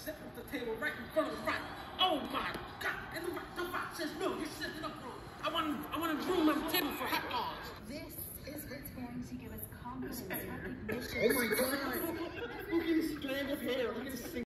set up the table right in front of the front. Oh my God! And the box says no, you're setting it up wrong. I want to room on the table for hot dogs. This is what's going to give us confidence, recognition. Oh my God! Look at this strand of hair. Look at this thing.